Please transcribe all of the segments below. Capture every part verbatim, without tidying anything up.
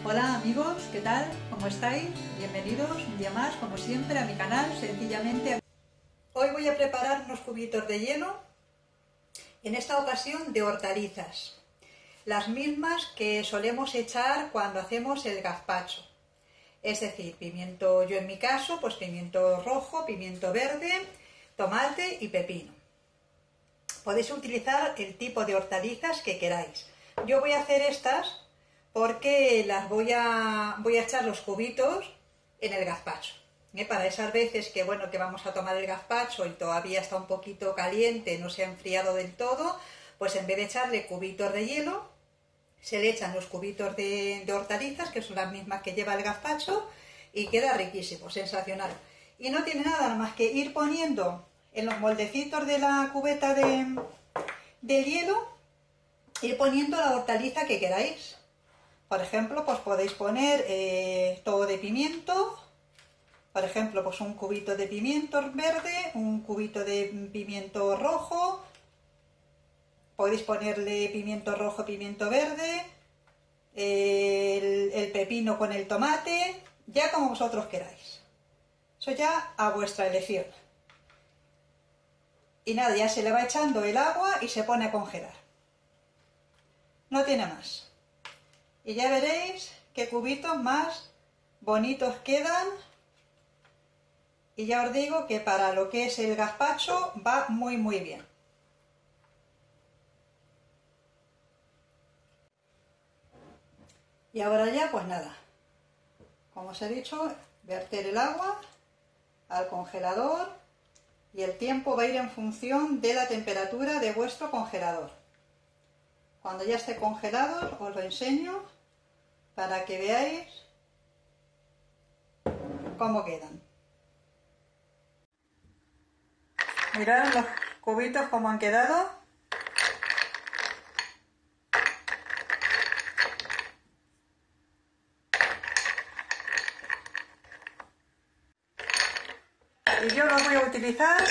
Hola amigos, ¿qué tal? ¿Cómo estáis? Bienvenidos un día más, como siempre, a mi canal, sencillamente. Hoy voy a preparar unos cubitos de hielo, en esta ocasión de hortalizas, las mismas que solemos echar cuando hacemos el gazpacho. Es decir, pimiento, yo en mi caso, pues pimiento rojo, pimiento verde, tomate y pepino. Podéis utilizar el tipo de hortalizas que queráis. Yo voy a hacer estas porque las voy a, voy a echar los cubitos en el gazpacho. ¿Eh? Para esas veces que, bueno, que vamos a tomar el gazpacho y todavía está un poquito caliente, no se ha enfriado del todo, pues en vez de echarle cubitos de hielo, se le echan los cubitos de, de hortalizas, que son las mismas que lleva el gazpacho, y queda riquísimo, sensacional. Y no tiene nada más que ir poniendo en los moldecitos de la cubeta de, del hielo, ir poniendo la hortaliza que queráis. Por ejemplo, pues podéis poner eh, todo de pimiento, por ejemplo, pues un cubito de pimiento verde, un cubito de pimiento rojo, podéis ponerle pimiento rojo, pimiento verde, el, el pepino con el tomate, ya como vosotros queráis. Eso ya a vuestra elección. Y nada, ya se le va echando el agua y se pone a congelar. No tiene más. Y ya veréis qué cubitos más bonitos quedan. Y ya os digo que para lo que es el gazpacho va muy muy bien. Y ahora ya pues nada, como os he dicho, verter el agua al congelador y el tiempo va a ir en función de la temperatura de vuestro congelador. Cuando ya esté congelado os lo enseño para que veáis cómo quedan. Mirad los cubitos cómo han quedado. Y yo los voy a utilizar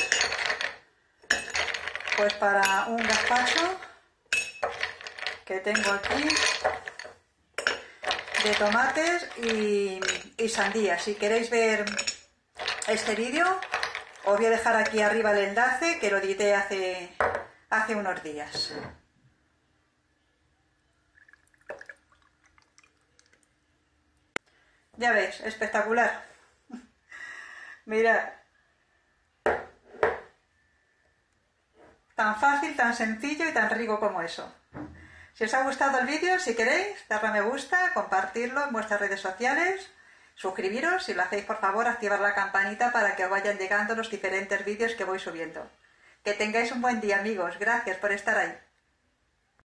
pues para un gazpacho que tengo aquí de tomates y, y sandía. Si queréis ver este vídeo, os voy a dejar aquí arriba el enlace, que lo edité hace, hace unos días. Ya veis, espectacular. Mirad. Tan fácil, tan sencillo y tan rico como eso. Si os ha gustado el vídeo, si queréis, darle a me gusta, compartirlo en vuestras redes sociales, suscribiros, si lo hacéis por favor, activar la campanita para que os vayan llegando los diferentes vídeos que voy subiendo. Que tengáis un buen día, amigos. Gracias por estar ahí.